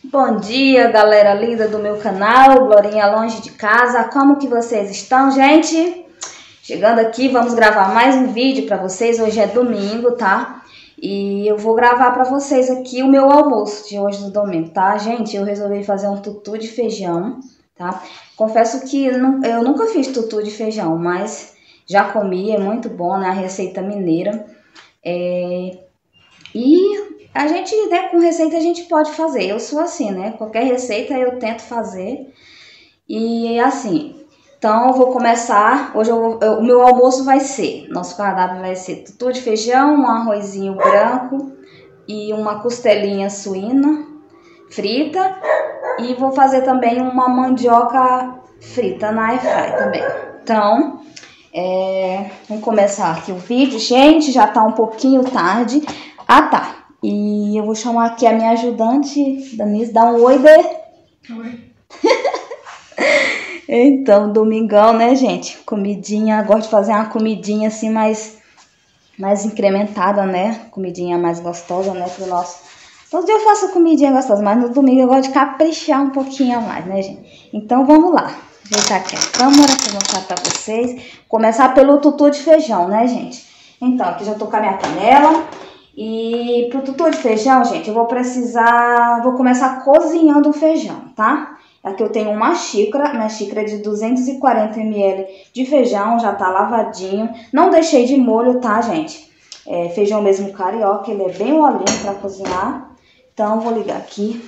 Bom dia, galera linda do meu canal, Glorinha Longe de Casa. Como que vocês estão, gente? Chegando aqui, vamos gravar mais um vídeo para vocês. Hoje é domingo, tá? E eu vou gravar para vocês aqui o meu almoço de hoje no domingo, tá? Gente, eu resolvi fazer um tutu de feijão, tá? Confesso que eu nunca fiz tutu de feijão, mas já comi, é muito bom, né? A receita mineira. E a gente, né, com receita a gente pode fazer. Eu sou assim, né? Qualquer receita eu tento fazer. E assim, então eu vou começar. Hoje o meu almoço vai ser, nosso cardápio vai ser tutu de feijão, um arrozinho branco e uma costelinha suína frita. E vou fazer também uma mandioca frita na airfry também. Então, vamos começar aqui o vídeo. Gente, já tá um pouquinho tarde. Ah, tá. E eu vou chamar aqui a minha ajudante, Danise. Dá um oi, Dê. Oi. Então, domingão, né, gente? Comidinha, gosto de fazer uma comidinha assim mais incrementada, né? Comidinha mais gostosa, né, pro nosso... Todo dia eu faço comidinha gostosa, mas no domingo eu gosto de caprichar um pouquinho a mais, né, gente? Então, vamos lá. Ajeitar aqui a câmera pra mostrar pra vocês. Começar pelo tutu de feijão, né, gente? Então, aqui já tô com a minha panela. E pro tutu de feijão, gente, eu vou começar cozinhando o feijão, tá? Aqui eu tenho uma xícara, minha xícara de 240 ml de feijão, já tá lavadinho. Não deixei de molho, tá, gente? Feijão mesmo carioca, ele é bem molinho pra cozinhar. Então, vou ligar aqui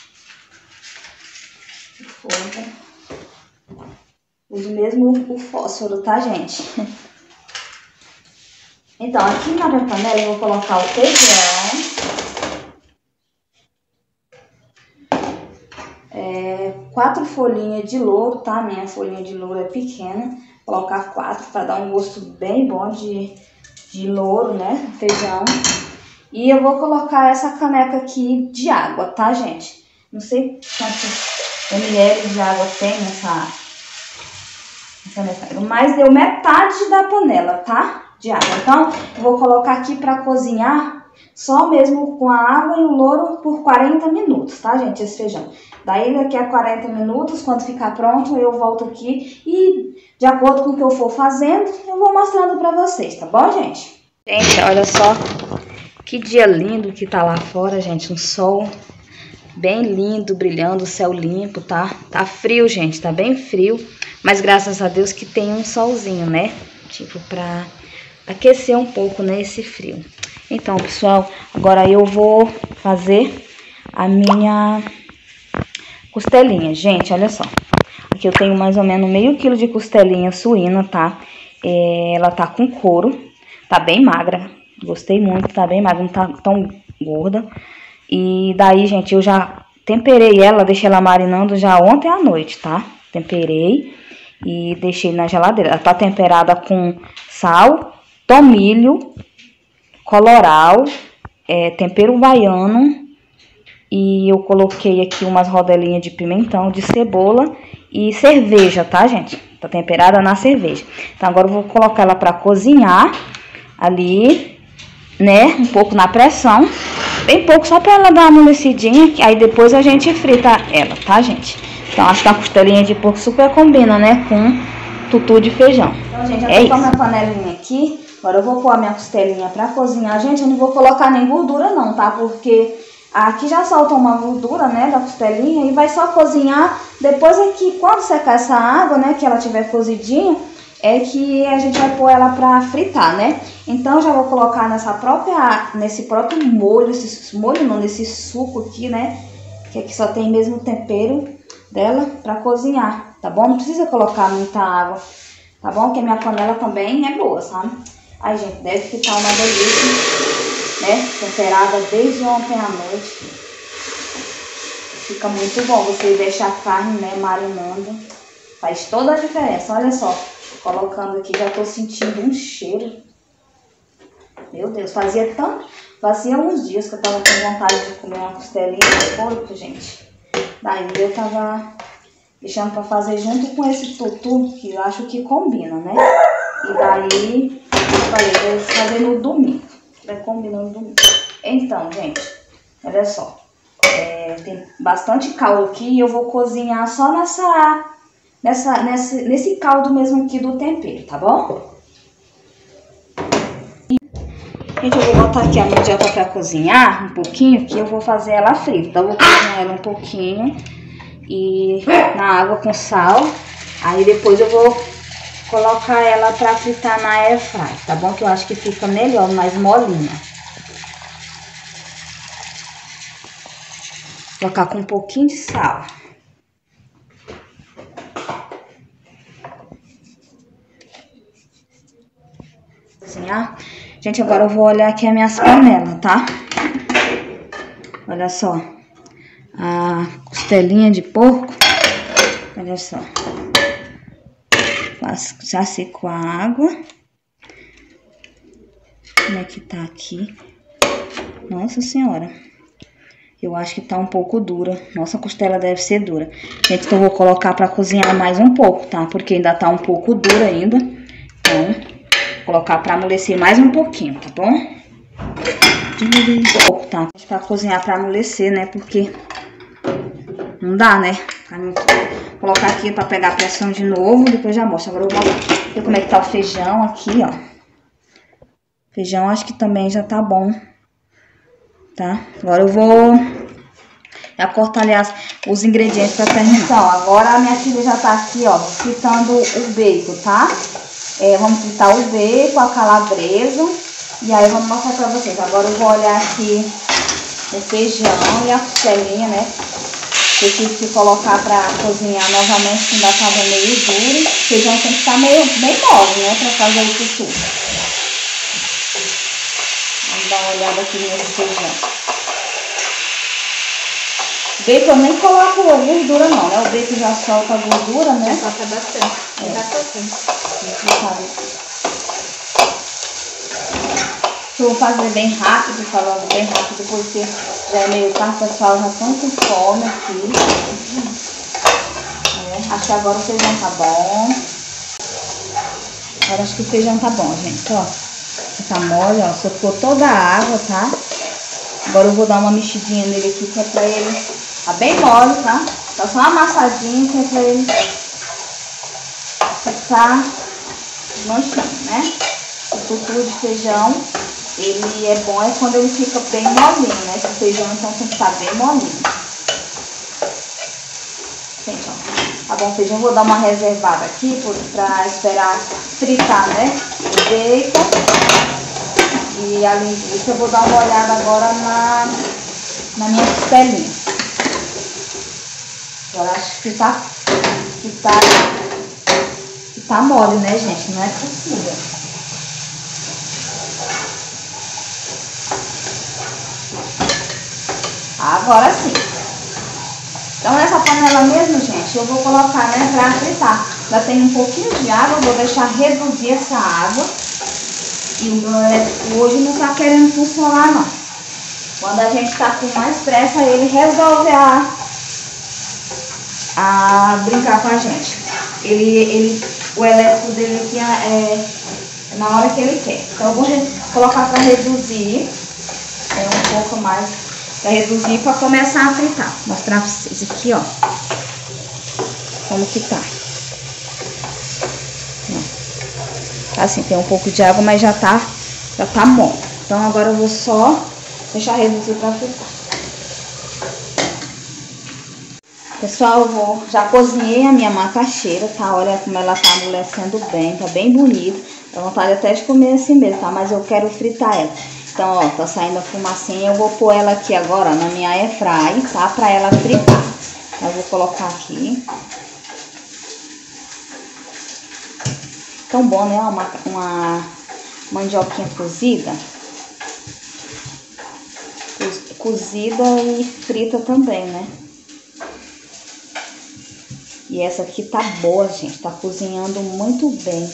o fogo. Uso mesmo o fósforo, tá, gente? Então, aqui na minha panela eu vou colocar o feijão. 4 folhinhas de louro, tá? Minha folhinha de louro é pequena. Vou colocar 4 para dar um gosto bem bom de louro, né? Feijão. E eu vou colocar essa caneca aqui de água, tá, gente? Não sei quantos ml de água tem nessa caneca, mas deu metade da panela, tá? De água. Então, eu vou colocar aqui para cozinhar só mesmo com a água e o louro por 40 minutos, tá, gente? Esse feijão. Daí, daqui a 40 minutos, quando ficar pronto, eu volto aqui e, de acordo com o que eu for fazendo, eu vou mostrando pra vocês, tá bom, gente? Gente, olha só que dia lindo que tá lá fora, gente. Um sol bem lindo, brilhando, o céu limpo, tá? Tá frio, gente, tá bem frio. Mas graças a Deus que tem um solzinho, né? Tipo, pra aquecer um pouco, né, esse frio. Então, pessoal, agora eu vou fazer a minha costelinha. Gente, olha só. Aqui eu tenho mais ou menos meio quilo de costelinha suína, tá? Ela tá com couro, tá bem magra. Gostei muito, tá bem magra, não tá tão gorda. E daí, gente, eu já temperei ela, deixei ela marinando já ontem à noite, tá? Temperei e deixei na geladeira. Ela tá temperada com sal, tomilho, colorau, tempero baiano, e eu coloquei aqui umas rodelinhas de pimentão, de cebola e cerveja, tá, gente? Tá temperada na cerveja. Então, agora eu vou colocar ela pra cozinhar ali, né? Um pouco na pressão, bem pouco, só pra ela dar uma amolecidinha, aí depois a gente frita ela, tá, gente? Então, acho que a costelinha de porco super combina, né, com tutu de feijão. Então, gente, já tô com a minha panelinha aqui. Agora eu vou pôr a minha costelinha pra cozinhar. Gente, eu não vou colocar nem gordura não, tá? Porque aqui já solta uma gordura, né, da costelinha e vai só cozinhar. Depois aqui, quando secar essa água, né, que ela tiver cozidinha, é que a gente vai pôr ela pra fritar, né? Então, eu já vou colocar nesse próprio molho, nesse suco aqui, né? Que aqui só tem mesmo o tempero dela pra cozinhar, tá bom? Não precisa colocar muita água, tá bom? Porque a minha panela também é boa, sabe? Ai, gente, deve ficar uma delícia, né? Temperada desde ontem à noite. Fica muito bom você deixar a carne, né, marinando. Faz toda a diferença. Olha só, colocando aqui, já tô sentindo um cheiro. Meu Deus, fazia uns dias que eu tava com vontade de comer uma costelinha de porco, gente. Daí eu tava deixando pra fazer junto com esse tutu, que eu acho que combina, né? E daí eu falei, vou fazer no domingo. Vai combinar no domingo. Então, gente, olha só. Tem bastante caldo aqui e eu vou cozinhar só nesse caldo mesmo aqui do tempero, tá bom? Gente, eu vou botar aqui a mandioca pra cozinhar um pouquinho, que eu vou fazer ela frita. Então eu vou cozinhar ela um pouquinho e na água com sal. Aí depois eu vou colocar ela pra fritar na air fry, tá bom? Que eu acho que fica melhor, mais molinha. Vou colocar com um pouquinho de sal. Cozinhar. Gente, agora eu vou olhar aqui as minhas panelas, tá? Olha só. A costelinha de porco. Olha só. Já secou a água. Como é que tá aqui? Nossa Senhora. Eu acho que tá um pouco dura. Nossa, a costela deve ser dura. Gente, então eu vou colocar pra cozinhar mais um pouco, tá? Porque ainda tá um pouco dura ainda. Então, vou colocar pra amolecer mais um pouquinho, tá bom? Um pouco, tá? Pra cozinhar, pra amolecer, né? Porque não dá, né? Vou colocar aqui pra pegar a pressão de novo. Depois já mostro. Agora eu vou ver como é que tá o feijão aqui, ó. Feijão acho que também já tá bom. Tá? Agora eu vou cortar, aliás, os ingredientes pra terminar. Então, agora a minha filha já tá aqui, ó, fritando o bacon, tá? Vamos fritar o bacon, a calabresa. E aí vamos mostrar pra vocês. Agora eu vou olhar aqui o feijão e a costelinha, né? Eu tive que colocar pra cozinhar novamente, que ainda tava meio duro. O feijão tem que estar meio mole, né? Pra fazer o tutu. Vamos dar uma olhada aqui nesse feijão. Bacon eu nem coloco gordura não, né? O bacon já solta a gordura, né? Solta bastante. Eu vou fazer bem rápido, falando bem rápido, porque já é meio tarde, o pessoal já estão com fome aqui. Acho que agora o feijão tá bom. Agora acho que o feijão tá bom, gente, ó. Tá mole, ó, soltou toda a água, tá? Agora eu vou dar uma mexidinha nele aqui, que é pra ele... Tá bem mole, tá? Tá só uma amassadinha, que é pra ele ficar manchinho, né? O tutu de feijão, ele é bom quando ele fica bem molinho, né? Esse feijão, então, tem que estar bem molinho. Gente, ó. Tá bom, o feijão, vou dar uma reservada aqui pra esperar fritar, né? O bacon. E além disso, eu vou dar uma olhada agora na minha costelinha. Agora acho que tá mole, né, gente? Não é possível. Agora sim. Então nessa panela mesmo, gente, eu vou colocar, né, pra fritar. Já tem um pouquinho de água, eu vou deixar reduzir essa água. E o meu elétrico hoje não tá querendo funcionar, não. Quando a gente tá com mais pressa, ele resolve a brincar com a gente. O elétrico dele aqui é na hora que ele quer. Então eu vou colocar para reduzir um pouco mais, para reduzir, para começar a fritar. Vou mostrar para vocês aqui, ó, como que tá. Assim, tem um pouco de água, mas já tá bom. Então agora eu vou só deixar reduzir para fritar. Pessoal, já cozinhei a minha macaxeira, tá? Olha como ela tá amolecendo bem, tá bem bonita. Dá vontade até de comer assim mesmo, tá? Mas eu quero fritar ela. Então, ó, tá saindo a fumacinha. Eu vou pôr ela aqui agora, ó, na minha air fry, tá? Pra ela fritar. Eu vou colocar aqui. Tão bom, né? Uma mandioquinha cozida. Cozida e frita também, né? E essa aqui tá boa, gente. Tá cozinhando muito bem.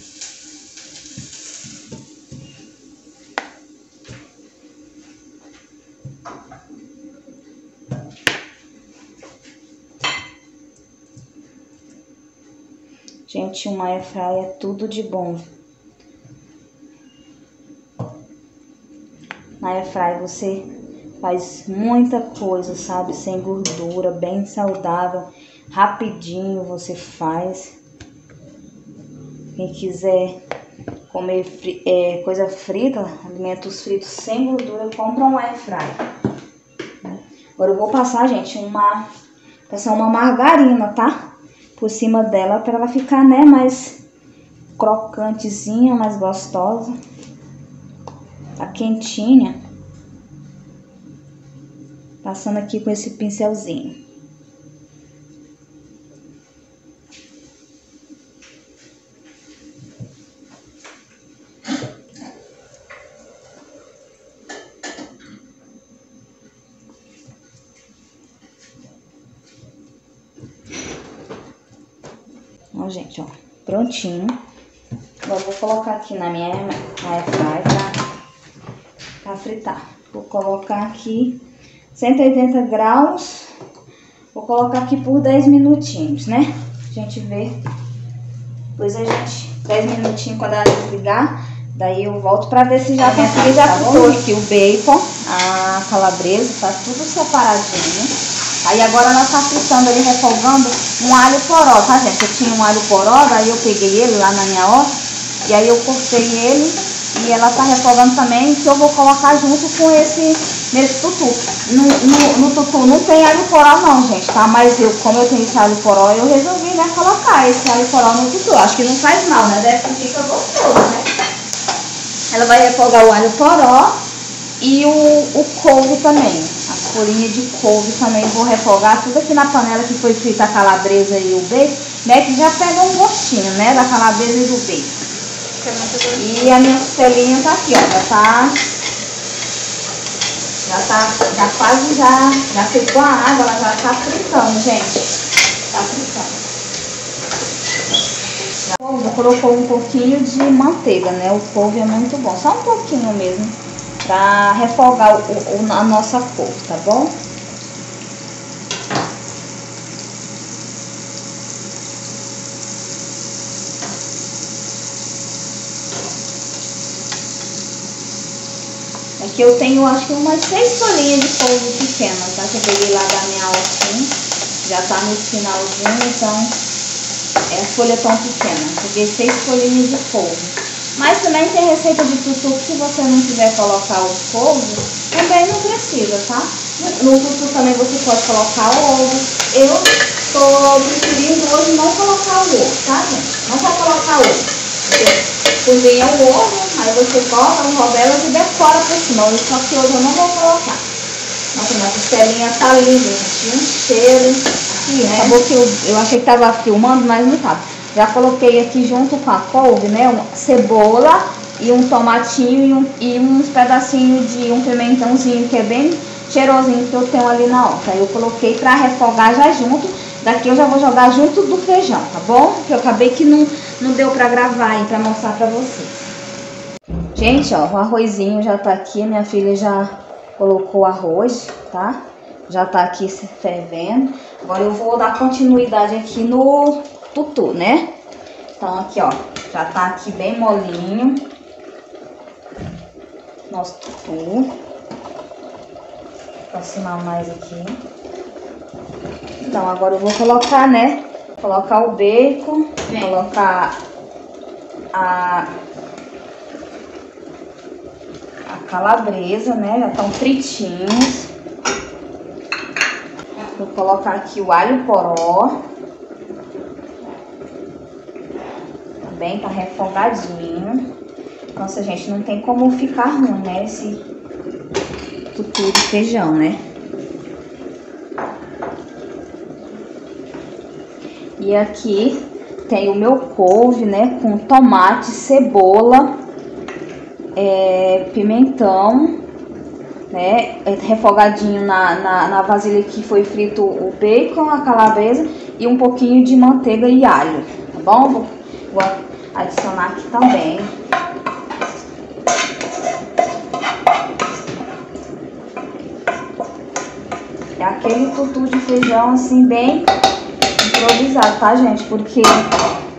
Gente, uma air fry é tudo de bom. Na air fry você Faz muita coisa, sabe? Sem gordura, bem saudável. Rapidinho você faz. Quem quiser comer coisa frita, alimentos fritos sem gordura, compra um air fryer. Agora eu vou passar, gente, uma margarina, tá? Por cima dela, para ela ficar, né, mais crocantezinha, mais gostosa. Tá quentinha. Passando aqui com esse pincelzinho. Ó, gente, ó, prontinho. Agora eu vou colocar aqui na minha airfryer pra fritar. Vou colocar aqui 180 graus. Vou colocar aqui por 10 minutinhos, né? A gente vê. Depois a gente, 10 minutinhos quando ela desligar. Daí eu volto pra ver se já tem aqui. Já fritou aqui o bacon, a calabresa, tá tudo separadinho. Aí agora ela tá fritando ali, refogando um alho poró, tá, gente? Eu tinha um alho poró, daí eu peguei ele lá na minha horta. E aí eu cortei ele e ela tá refogando também, que eu vou colocar junto com nesse tutu. No tutu não tem alho poró não, gente, tá? Mas como eu tenho esse alho poró, eu resolvi, né, colocar esse alho poró no tutu. Acho que não faz mal, né? Deve que fica gostoso, né? Ela vai refogar o alho poró e o couve também. A folhinha de couve também vou refogar tudo aqui na panela que foi frita a calabresa e o bacon, né? Que já pega um gostinho, né? Da calabresa e do bacon. E a minha costelinha tá aqui, ó. Já secou a água, ela já tá fritando, gente. Tá fritando. Colocou um pouquinho de manteiga, né? O couve é muito bom, só um pouquinho mesmo, pra refogar a nossa couve, tá bom? Aqui eu tenho, acho que umas 6 folhinhas de couve pequenas, tá? Que eu peguei lá da minha hortinha. Já tá no finalzinho, então a folha tão pequena. Peguei 6 folhinhas de couve. Mas também tem receita de tutu que se você não quiser colocar o couve, também não precisa, tá? No tutu também você pode colocar o ovo. Eu tô preferindo hoje não colocar o ovo, tá, gente? Não vou colocar ovo. Você cozinha o ovo, aí você coloca no rodelas e decora por cima. Só que hoje eu não vou colocar. Nossa, minha costelinha tá linda, gente. Um cheiro. Né? Acabou que eu achei que tava filmando, mas não tava. Já coloquei aqui junto com a couve, né, uma cebola e um tomatinho e uns pedacinhos de um pimentãozinho que é bem cheirosinho que eu tenho ali na horta. Aí eu coloquei pra refogar já junto. Daqui eu já vou jogar junto do feijão, tá bom? Porque eu acabei que não deu pra gravar aí, pra mostrar pra vocês. Gente, ó, o arrozinho já tá aqui. Minha filha já colocou o arroz, tá? Já tá aqui se fervendo. Agora eu vou dar continuidade aqui no tutu, né? Então aqui, ó, já tá aqui bem molinho nosso tutu. Vou aproximar mais aqui. Então agora eu vou colocar, né? Colocar o bacon, colocar a calabresa, né? Já estão fritinhos. Vou colocar aqui o alho poró. Também tá refogadinho. Nossa, gente, não tem como ficar ruim, né? Esse tutu de feijão, né? E aqui tem o meu couve, né? Com tomate, cebola, pimentão, né? Refogadinho na vasilha que foi frito o bacon, a calabresa e um pouquinho de manteiga e alho, tá bom? Vou adicionar aqui também. É aquele tutu de feijão assim bem improvisado, tá, gente? Porque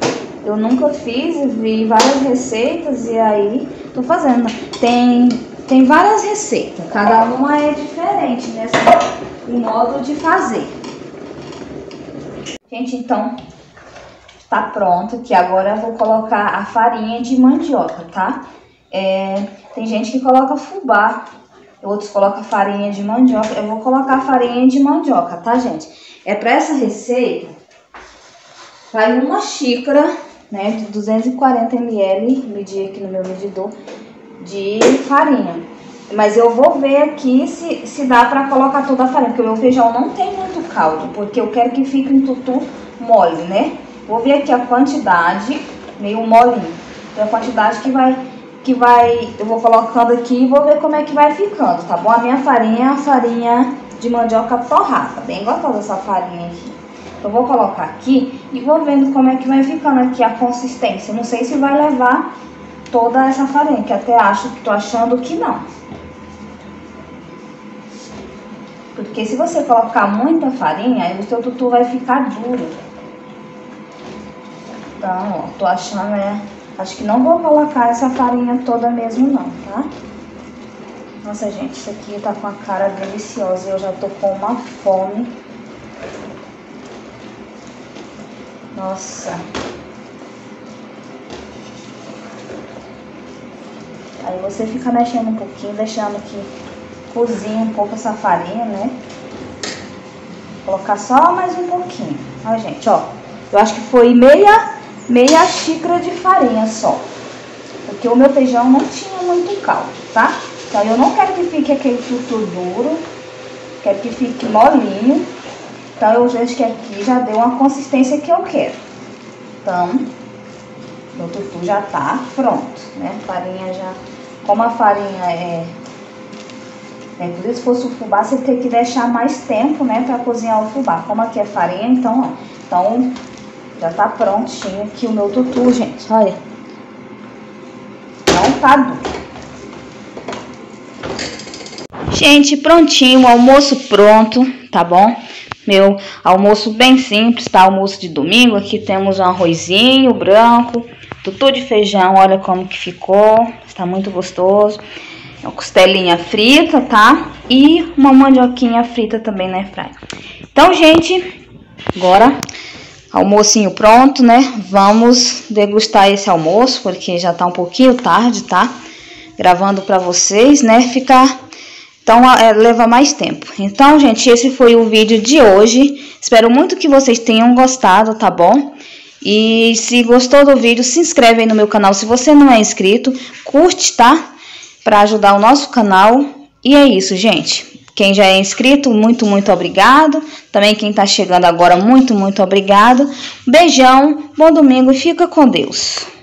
eu nunca fiz, vi várias receitas e aí tô fazendo. Tem tem várias receitas, cada uma é diferente, né? O modo de fazer. Gente, então, tá pronto, que agora eu vou colocar a farinha de mandioca, tá? Tem gente que coloca fubá, outros colocam farinha de mandioca. Eu vou colocar farinha de mandioca, tá, gente? Para essa receita, vai uma xícara, né, de 240 ml, medi aqui no meu medidor, de farinha. Mas eu vou ver aqui se dá pra colocar toda a farinha, porque o meu feijão não tem muito caldo, porque eu quero que fique um tutu mole, né? Vou ver aqui a quantidade, meio molinho, a quantidade que vai, eu vou colocando aqui e vou ver como é que vai ficando, tá bom? A minha farinha é a farinha de mandioca torrada, bem gostosa essa farinha aqui. Eu vou colocar aqui e vou vendo como é que vai ficando aqui a consistência. Não sei se vai levar toda essa farinha, que até tô achando que não. Porque se você colocar muita farinha, aí o seu tutu vai ficar duro. Então, ó, tô achando, acho que não vou colocar essa farinha toda mesmo não, tá? Nossa, gente, isso aqui tá com a cara deliciosa e eu já tô com uma fome. Nossa. Aí você fica mexendo um pouquinho, deixando que cozinha um pouco essa farinha, né? Vou colocar só mais um pouquinho. Ó, gente, ó. Eu acho que foi meia xícara de farinha só. Porque o meu feijão não tinha muito caldo, tá? Então eu não quero que fique aquele tutu duro. Quero que fique molinho. Então eu vejo que aqui já deu uma consistência que eu quero. Então, meu tutu já tá pronto, né? Farinha já... Como a farinha por isso, se fosse o fubá, você tem que deixar mais tempo, né, pra cozinhar o fubá. Como aqui é farinha, então, ó. Então, já tá prontinho aqui o meu tutu, gente. Olha. Não tá duro. Gente, prontinho, o almoço pronto, tá bom? Meu almoço bem simples, tá? Almoço de domingo. Aqui temos um arrozinho branco, tutu de feijão, olha como que ficou. Está muito gostoso. Uma costelinha frita, tá? E uma mandioquinha frita também na airfryer. Então, gente, agora almocinho pronto, né? Vamos degustar esse almoço, porque já tá um pouquinho tarde, tá? Gravando pra vocês, né? Então, leva mais tempo. Então, gente, esse foi o vídeo de hoje. Espero muito que vocês tenham gostado, tá bom? E se gostou do vídeo, se inscreve aí no meu canal. Se você não é inscrito, curte, tá? Pra ajudar o nosso canal. E é isso, gente. Quem já é inscrito, muito, muito obrigado. Também quem tá chegando agora, muito, muito obrigado. Beijão, bom domingo e fica com Deus.